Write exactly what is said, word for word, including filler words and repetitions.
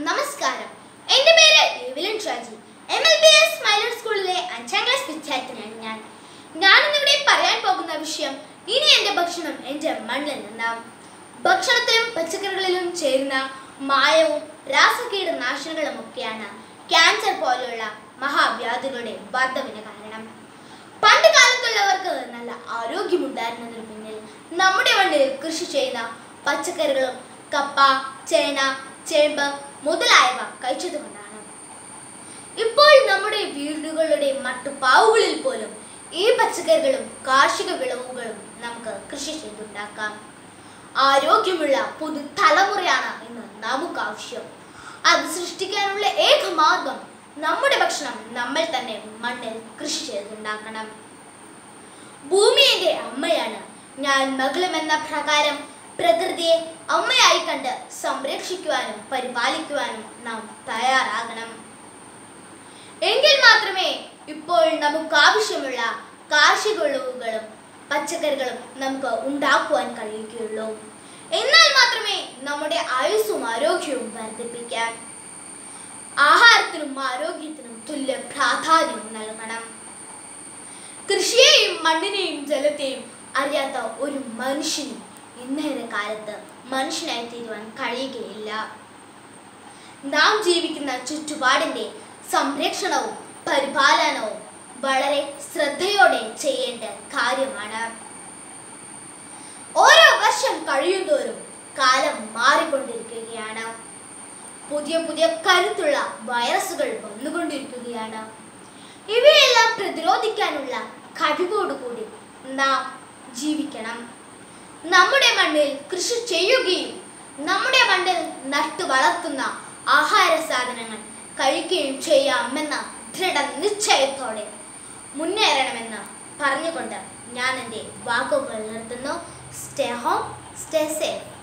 നമസ്കാരം. എൻ്റെ പേര് Evelyn Shaji. M L B S മൈലർ സ്കൂളിലെ അഞ്ചാം ക്ലാസ് വിദ്യാർത്ഥിനിയാണ് ഞാൻ. ഞാനിന്നിവിടെ പറയാൻ പോകുന്ന വിഷയം ഇനി എൻ്റെ ഭക്ഷണം എൻ്റെ മണ്ണിൽ നിന്നാം. ഭക്ഷണത്തിലും പച്ചക്കറികളിലും ചേരുന്ന മായവും രാസകീടനാശിനികളും ഒക്കെയാണ് ക്യാൻസർ പോലെയുള്ള മഹാവ്യാധികളുടെ വർധവിന് കാരണം. പണ്ട് കാലത്തുള്ളവർക്ക് നല്ല ആരോഗ്യമുണ്ടായിരുന്നതിന് പിന്നിൽ നമ്മുടെ മണ്ണിൽ കൃഷി ചെയ്യുന്ന പച്ചക്കറികളും കപ്പ, ചേന, ചേമ്പ് മുതലായവ കഴിച്ചതുകൊണ്ടാണ്. ഇപ്പോൾ നമ്മുടെ വീടുകളുടെ മട്ടുപ്പാവുകളിൽ പോലും ഈ പച്ചക്കറികളും കാർഷിക വിളവുകളും നമുക്ക് കൃഷി ചെയ്തുണ്ടാക്കാം. ആരോഗ്യമുള്ള പുതു തലമുറയാണ് ഇന്ന് നമുക്ക് ആവശ്യം. അത് സൃഷ്ടിക്കാനുള്ള ഏക മാർഗം നമ്മുടെ ഭക്ഷണം നമ്മൾ തന്നെ മണ്ണിൽ കൃഷി ചെയ്തുണ്ടാക്കണം. ഭൂമി എൻ്റെ അമ്മയാണ്. ഞാൻ മകളും എന്ന പ്രകാരം പ്രകൃതിയെ അമ്മയായി കണ്ട് സംരക്ഷിക്കുവാനും പരിപാലിക്കുവാനും നാം തയ്യാറാകണം. എങ്കിൽ മാത്രമേ ഇപ്പോൾ നമുക്ക് ആവശ്യമുള്ള കാർഷിക വിളവുകളും പച്ചക്കറികളും നമുക്ക് ഉണ്ടാക്കുവാൻ കഴിയുകയുള്ളൂ. എന്നാൽ മാത്രമേ നമ്മുടെ ആയുസ്സും ആരോഗ്യവും വർദ്ധിപ്പിക്കാൻ. ആഹാരത്തിനും ആരോഗ്യത്തിനും തുല്യ പ്രാധാന്യം നൽകണം. കൃഷിയെയും മണ്ണിനെയും ജലത്തെയും അറിയാത്ത ഒരു മനുഷ്യനും ഇന്നത്തെ കാലത്ത് മനുഷ്യനായി തീരുവാൻ കഴിയുകയില്ല. നാം ജീവിക്കുന്ന ചുറ്റുപാടിൻ്റെ സംരക്ഷണവും പരിപാലനവും വളരെ ശ്രദ്ധയോടെ ചെയ്യേണ്ട കാര്യമാണ്. ഓരോ വർഷം കഴിയുന്തോറും കാലം മാറിക്കൊണ്ടിരിക്കുകയാണ്. പുതിയ പുതിയ കരുത്തുള്ള വൈറസുകൾ വന്നുകൊണ്ടിരിക്കുകയാണ്. ഇവയെല്ലാം പ്രതിരോധിക്കാനുള്ള കഴിവോടുകൂടി നാം ജീവിക്കണം. നമ്മുടെ മണ്ണിൽ കൃഷി ചെയ്യുകയും നമ്മുടെ മണ്ണിൽ നട്ടു വളർത്തുന്ന ആഹാര സാധനങ്ങൾ കഴിക്കുകയും ചെയ്യാമെന്ന ദൃഢനിശ്ചയത്തോടെ മുന്നേറണമെന്ന് പറഞ്ഞുകൊണ്ട് ഞാൻ എൻ്റെ വാക്കുകൾ നിർത്തുന്നു. Stay home, stay safe.